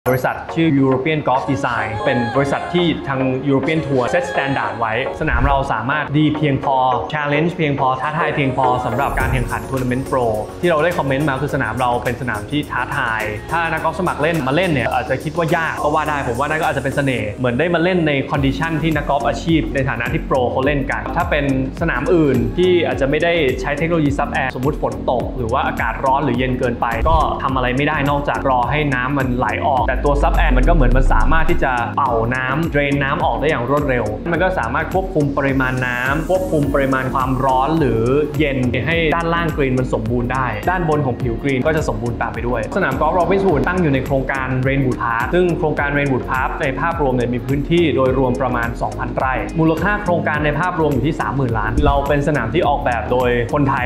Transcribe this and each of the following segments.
บริษัทชื่อ European Golf Design เป็นบริษัทที่ทาง European Tour Set Standard ไว้สนามเราสามารถดีเพียงพอ Challenge เพียงพอท้าทายเพียงพอสำหรับการแข่งขัน Tournament Pro ที่เราได้คอมเมนต์มาคือสนามเราเป็นสนามที่ท้าทายถ้านักกอล์ฟสมัครเล่นมาเล่นเนี่ยอาจจะคิดว่ายากก็ว่าได้ผมว่านั่นก็อาจจะเป็นเสน่ห์เหมือนได้มาเล่นในคอนดิชันที่นักกอล์ฟอาชีพในฐานะที่โปรเขาเล่นกันถ้าเป็นสนามอื่นที่อาจจะไม่ได้ใช้เทคโนโลยีซับแอร์สมมติฝนตกหรือว่าอากาศร้อนหรือเย็นเกินไปก็ทำอะไรไม่ได้นอกจากรอให้น้ำมันไหลออกแต่ตัวซับแอร์มันก็เหมือนมันสามารถที่จะเป่าน้ำเดรนน้ำออกได้อย่างรวดเร็วมันก็สามารถควบคุมปริมาณน้ำควบคุมปริมาณความร้อนหรือเย็นให้ด้านล่างกรีนมันสมบูรณ์ได้ด้านบนของผิวกรีนก็จะสมบูรณ์ตามไปด้วยสนามกอล์ฟโรบินฮูดตั้งอยู่ในโครงการ Rainwood Park ซึ่งโครงการ Rainwood Park ในภาพรวมมีพื้นที่โดยรวมประมาณ 2,000 ไร่มูลค่าโครงการในภาพรวมอยู่ที่ 30,000 ล้านเราเป็นสนามที่ออกแบบโดยคนไทย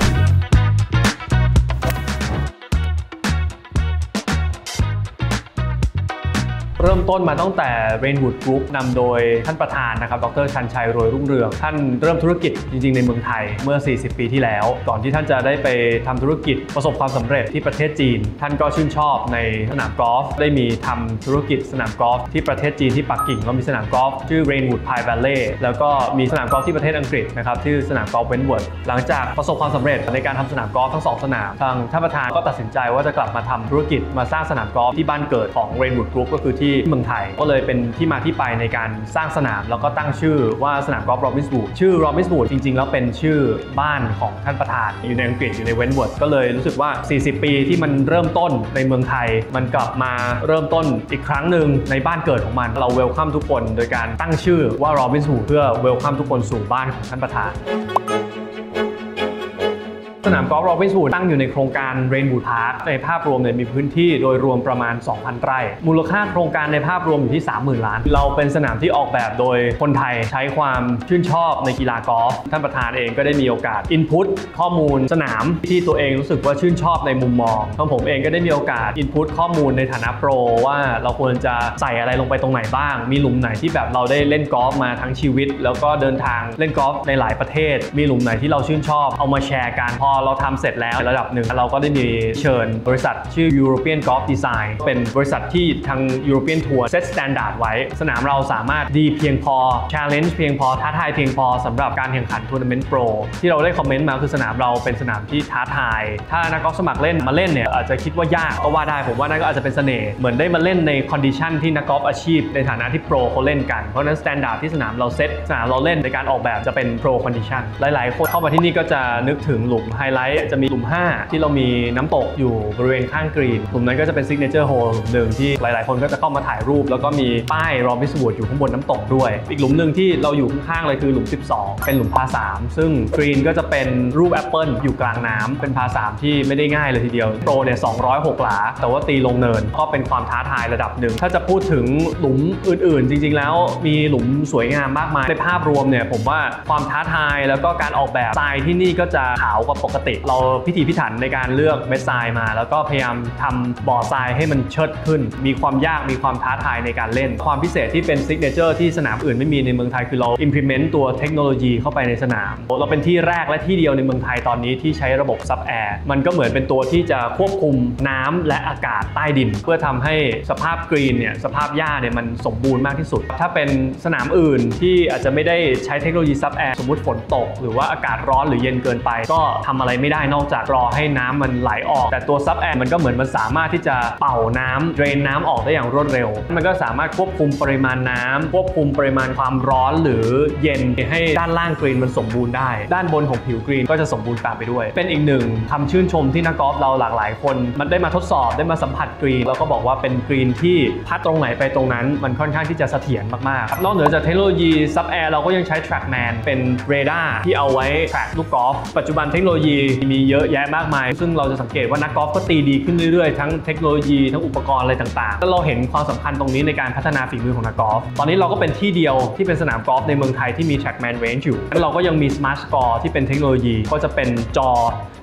เริ่มต้นมาตั้งแต่ Rainwood Group นำโดยท่านประธานนะครับดร.ชันชัย รวยรุ่งเรืองท่านเริ่มธุรกิจจริงๆในเมืองไทยเมื่อ40 ปีที่แล้วก่อนที่ท่านจะได้ไปทำธุรกิจประสบความสำเร็จที่ประเทศจีนท่านก็ชื่นชอบในสนามกอล์ฟได้มีทำธุรกิจสนามกอล์ฟที่ประเทศจีนที่ปักกิ่งก็มีสนามกอล์ฟชื่อ Rainwood Pine Valley แล้วก็มีสนามกอล์ฟที่ประเทศอังกฤษนะครับชื่อสนามกอล์ฟเวนเวิร์ธหลังจากประสบความสำเร็จในการทำสนามกอล์ฟทั้ง2สนามทางท่านประธานก็ตัดสินใจว่าจะกลับมาทำธุรกิจมาสร้างสนามกอล์ฟที่บ้านเกิดของ Rainwood Group ก็คือที่เมืองไทยก็เลยเป็นที่มาที่ไปในการสร้างสนามแล้วก็ตั้งชื่อว่าสนามกอล์ฟโรบินฮูดชื่อโรบินฮูดจริงๆแล้วเป็นชื่อบ้านของท่านประธานอยู่ในอังกฤษอยู่ในเวนเวิร์ธก็เลยรู้สึกว่า40 ปีที่มันเริ่มต้นในเมืองไทยมันกลับมาเริ่มต้นอีกครั้งหนึ่งในบ้านเกิดของมันเราเวลคัมทุกคนโดยการตั้งชื่อว่าโรบินฮูดเพื่อเวลคัมทุกคนสู่บ้านของท่านประธานสนามกอล์ฟโรบินฮูดตั้งอยู่ในโครงการ Rainwood Park ในภาพรวมมีพื้นที่โดยรวมประมาณ 2,000 ไร่มูลค่าโครงการในภาพรวมอยู่ที่ 30,000 ล้านเราเป็นสนามที่ออกแบบโดยคนไทยใช้ความชื่นชอบในกีฬากอล์ฟท่านประธานเองก็ได้มีโอกาส input ข้อมูลสนามที่ตัวเองรู้สึกว่าชื่นชอบในมุมมองผมเองก็ได้มีโอกาส input ข้อมูลในฐานะโปรว่าเราควรจะใส่อะไรลงไปตรงไหนบ้างมีหลุมไหนที่แบบเราได้เล่นกอล์ฟมาทั้งชีวิตแล้วก็เดินทางเล่นกอล์ฟในหลายประเทศมีหลุมไหนที่เราชื่นชอบเอามาแชร์กันพอเราทำเสร็จแล้วระดับหนึ่งเราก็ได้มีเชิญบริษัทชื่อ European Golf Design เป็นบริษัทที่ทาง European Tour Set Standard ไว้สนามเราสามารถดีเพียงพอ Challenge เพียงพอท้าทายเพียงพอสำหรับการแข่งขัน Tournament Pro ที่เราได้คอมเมนต์มาคือสนามเราเป็นสนามที่ท้าทายถ้านักกอล์ฟสมัครเล่นมาเล่นเนี่ยอาจจะคิดว่ายากก็ว่าได้ผมว่านั่นก็อาจจะเป็นเสน่ห์เหมือนได้มาเล่นในคอนดิชันที่นักกอล์ฟอาชีพในฐานะที่โปรเขาเล่นกันเพราะนั้น Standard ที่สนามเราเซตสนามเราเล่นในการออกแบบจะเป็น Pro Condition หลายๆคนเข้ามาที่นี่ก็จะนึกถึงหลุมไฮไลท์จะมีหลุม5ที่เรามีน้ำตกอยู่บริเวณข้างกรีนกลุ่มนั้นก็จะเป็นซิกเนเจอร์โฮลหนึ่งที่หลายๆคนก็จะเข้ามาถ่ายรูปแล้วก็มีป้ายโรบินฮูดอยู่ข้างบนน้ำตกด้วยอีกหลุมหนึ่งที่เราอยู่ข้างๆเลยคือหลุม12เป็นหลุมพา3ซึ่งกรีนก็จะเป็นรูปแอปเปิลอยู่กลางน้ำเป็นพา3ที่ไม่ได้ง่ายเลยทีเดียวโปรเนี่ย206 หลาแต่ว่าตีลงเนินก็เป็นความท้าทายระดับหนึ่งถ้าจะพูดถึงหลุมอื่นๆจริงๆแล้วมีหลุมสวยงามมากมายในภาพรวมเนี่ยผมว่าความท้าทายแล้วก็การออกแบบทรายที่นี่ก็จะขาวกว่าปกติเราพิถีพิถันในการเลือกเม็ดทรายมาแล้วก็พยายามทำบ่อทรายให้มันเชิดขึ้นมีความยากมีความท้าทายในการเล่นความพิเศษที่เป็นซิกเนเจอร์ที่สนามอื่นไม่มีในเมืองไทยคือเรา implement ตัวเทคโนโลยีเข้าไปในสนามเราเป็นที่แรกและที่เดียวในเมืองไทยตอนนี้ที่ใช้ระบบซับแอร์มันก็เหมือนเป็นตัวที่จะควบคุมน้ำและอากาศใต้ดินเพื่อทำให้สภาพกรีนเนี่ยสภาพหญ้าเนี่ยมันสมบูรณ์มากที่สุดถ้าเป็นสนามอื่นที่อาจจะไม่ได้ใช้เทคโนโลยีซับแอร์สมมติฝนตกหรือว่าอากาศร้อนหรือเย็นเกินไปก็ทำอะไรไม่ได้นอกจากรอให้น้ำมันไหลออกแต่ตัวซับแอร์มันก็เหมือนมันสามารถที่จะเป่าน้ำเดรนน้ำออกได้อย่างรวดเร็วมันก็สามารถควบคุมปริมาณน้ำควบคุมปริมาณความร้อนหรือเย็นให้ด้านล่างกรีนมันสมบูรณ์ได้ด้านบนของผิวกรีนก็จะสมบูรณ์ตามไปด้วยเป็นอีกหนึ่งคำชื่นชมที่นักกอล์ฟเราหลากหลายคนมันได้มาทดสอบได้มาสัมผัสกรีนแล้วก็บอกว่าเป็นกรีนที่พัดตรงไหนไปตรงนั้นมันค่อนข้างที่จะเสถียรมากๆนอกเหนือจากเทคโนโลยีซับแอร์เราก็ยังใช้ TrackMan เป็นเรดาร์ที่เอาไว้ track ลูกกอล์ฟปัจจุบันเทคโนโลยีมีเยอะแยะมากมายซึ่งเราจะสังเกตว่านักกอล์ฟก็ตีดีขึ้นเรื่อยๆทั้งเทคโนโลยีทั้งอุปกรณ์อะไรต่างๆแล้วเราเห็นความสำคัญตรงนี้ในการพัฒนาฝีมือของนักกอล์ฟตอนนี้เราก็เป็นที่เดียวที่เป็นสนามกอล์ฟในเมืองไทยที่มี TrackMan Range อยู่แล้วเราก็ยังมี Smart Score ที่เป็นเทคโนโลยีก็จะเป็นจอ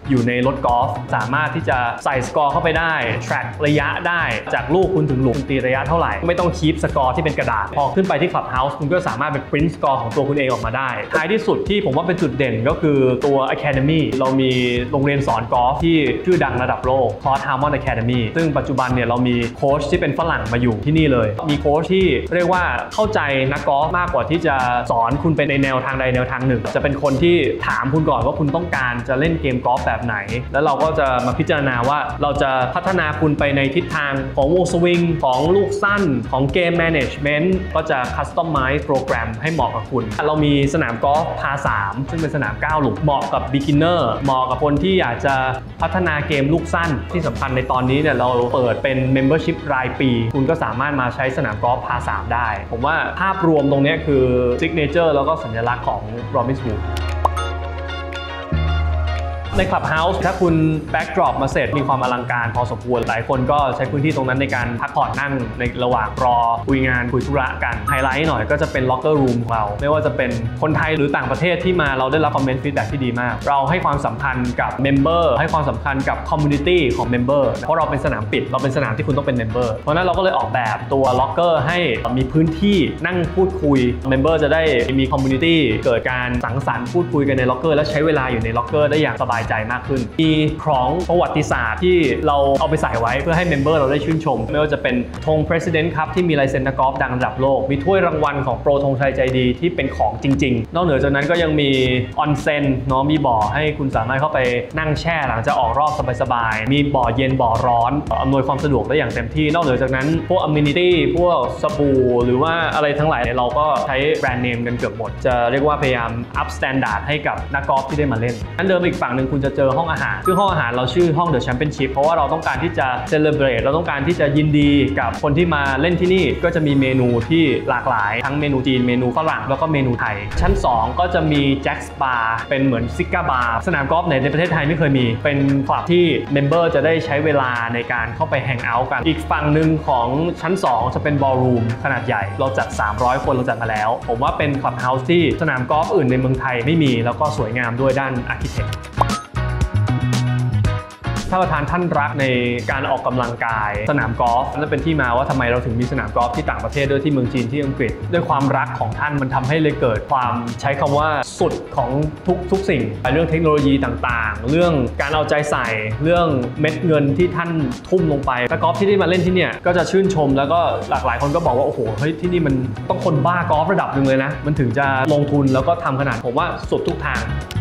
อยู่ในรถกอล์ฟสามารถที่จะใส่สกอร์เข้าไปได้ track ระยะได้จากลูกคุณถึงหลุมตีระยะเท่าไหร่ไม่ต้องคีปสกอร์ที่เป็นกระดาษพอขึ้นไปที่ Clubhouse คุณก็สามารถไปปริ้นสกอร์ของตัวคุณเองออกมาได้ท้ายที่สุดที่ผมว่าเป็นจุดเด่นก็คือตัว Academy เรามีโรงเรียนสอนกอล์ฟที่ชื่อดังระดับโลก Court Harmon Academy ซึ่งปัจจุบันเนี่ยเรามีโค้ชที่เป็นฝรั่งมาอยู่ที่นี่เลยมีโค้ชที่เรียกว่าเข้าใจนักกอล์ฟมากกว่าที่จะสอนคุณไปในแนวทางใดแนวทางหนึ่งจะเป็นคนที่ถามคุณก่อนว่าคุณต้องการจะเล่นเกมกอล์ฟแบบไหนแล้วเราก็จะมาพิจารณาว่าเราจะพัฒนาคุณไปในทิศทางของวงสวิงของลูกสั้นของเกมแมネจเมนต์ก็จะคัสตอมไมซ์โปรแกรมให้เหมาะกับคุณเรามีสนามกอล์ฟพา3ซึ่งเป็นสนาม9หลุมเหมาะกับ beginner เหมาะกับคนที่อยากจะพัฒนาเกมลูกสั้นที่สำคัญในตอนนี้เนี่ยเราเปิดเป็น membership รายปีคุณก็สามารถมาใช้สนามกอล์ฟพา3ได้ผมว่าภาพรวมตรงนี้คือ signature แล้วก็สัญลักษณ์ของ Robbinswoodใน Clubhouse ถ้าคุณ backdrop มาเสร็จมีความอลังการพอสมควรหลายคนก็ใช้พื้นที่ตรงนั้นในการพักผ่อนนั่งในระหว่างรอคุยงานคุยธุระกันไฮไลท์หน่อยก็จะเป็น locker room ของเราไม่ว่าจะเป็นคนไทยหรือต่างประเทศที่มาเราได้รับคอมเมนต์ฟีดแบ็กที่ดีมากเราให้ความสำคัญกับ member ให้ความสำคัญกับ community ของ member เพราะเราเป็นสนามปิดเราเป็นสนามที่คุณต้องเป็น member เพราะนั้นเราก็เลยออกแบบตัว locker ให้มีพื้นที่นั่งพูดคุย member จะได้มี community เกิดการสังสรรค์พูดคุยกันใน locker และใช้เวลาอยู่ใน locker ได้อย่างสบายใจมากขึ้นมีของประวัติศาสตร์ที่เราเอาไปใส่ไว้เพื่อให้เมมเบอร์เราได้ชื่นชมไม่ว่าจะเป็นธง President ครับที่มีลายเซ็นนักกอล์ฟดังระดับโลกมีถ้วยรางวัลของโปรธงชัยใจดีที่เป็นของจริงๆนอกเหนือจากนั้นก็ยังมีออนเซ็นเนาะมีบ่อให้คุณสามารถเข้าไปนั่งแช่หลังจากออกรอบสบายๆมีบ่อเย็นบ่อร้อนอำนวยความสะดวกได้อย่างเต็มที่นอกเหนือจากนั้นพวก amenity พวกสบู่หรือว่าอะไรทั้งหลายเราก็ใช้แบรนด์เนมกันเกือบหมดจะเรียกว่าพยายาม up standard ให้กับนักกอล์ฟที่ได้มาเล่นนั้นเดิมอีกฝั่งหนึ่งคุณจะเจอห้องอาหารซึ่งห้องอาหารเราชื่อห้อง The Championship เพราะว่าเราต้องการที่จะ celebrate เราต้องการที่จะยินดีกับคนที่มาเล่นที่นี่ก็จะมีเมนูที่หลากหลายทั้งเมนูจีนเมนูฝรั่งแล้วก็เมนูไทยชั้น2ก็จะมี Jack's Bar เป็นเหมือนซิก้าบาร์สนามกอล์ฟในประเทศไทยไม่เคยมีเป็นคลับที่เมมเบอร์จะได้ใช้เวลาในการเข้าไปแฮงเอาท์กันอีกฝั่งหนึ่งของชั้น2จะเป็น ballroom ขนาดใหญ่เราจัด300คนเราจัดมาแล้วผมว่าเป็น Clubhouse ที่สนามกอล์ฟอื่นในเมืองไทยไม่มีแล้วก็สวยงามด้วยด้าน architectท่านประธานท่านรักในการออกกำลังกายสนามกอล์ฟนั่นเป็นที่มาว่าทำไมเราถึงมีสนามกอล์ฟที่ต่างประเทศด้วยที่เมืองจีนที่อังกฤษด้วยความรักของท่านมันทำให้เลยเกิดความใช้คำว่าสุดของทุกสิ่งเรื่องเทคโนโลยีต่างๆเรื่องการเอาใจใส่เรื่องเม็ดเงินที่ท่านทุ่มลงไปนักกอล์ฟที่ได้มาเล่นที่เนี่ยก็จะชื่นชมแล้วก็หลากหลายคนก็บอกว่าโอ้โหเฮ้ยที่นี่มันต้องคนบ้ากอล์ฟระดับหนึ่งเลยนะมันถึงจะลงทุนแล้วก็ทำขนาดผมว่าสุดทุกทาง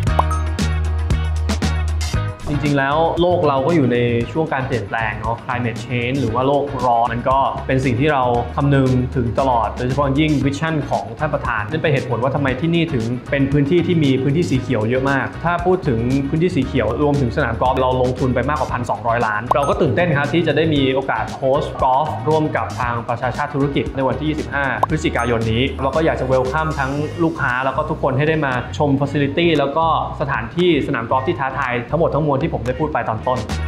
จริงๆแล้วโลกเราก็อยู่ในช่วงการเปลี่ยนแปลงเนาะ climate change หรือว่าโลกร้อนมันก็เป็นสิ่งที่เราคำนึงถึงตลอดโดยเฉพาะยิ่งวิชั่นของท่านประธานนั่นเป็นเหตุผลว่าทำไมที่นี่ถึงเป็นพื้นที่ที่มีพื้นที่สีเขียวเยอะมากถ้าพูดถึงพื้นที่สีเขียวรวมถึงสนามกอล์ฟเราลงทุนไปมากกว่า 1,200 ล้านเราก็ตื่นเต้นครับที่จะได้มีโอกาสโฮสต์กอล์ฟร่วมกับทางประชาชาติธุรกิจในวันที่ 25 พฤศจิกายนนี้เราก็อยากจะเวลคัมทั้งลูกค้าแล้วก็ทุกคนให้ได้มาชม facility แล้วก็สถานที่สนามกอล์ฟที่ท้าทายทั้งหมดทั้งมวลที่ผมได้พูดไปตอนต้น